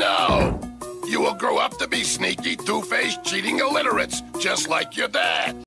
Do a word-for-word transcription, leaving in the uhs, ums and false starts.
No! You will grow up to be sneaky, two-faced, cheating illiterates, just like your dad.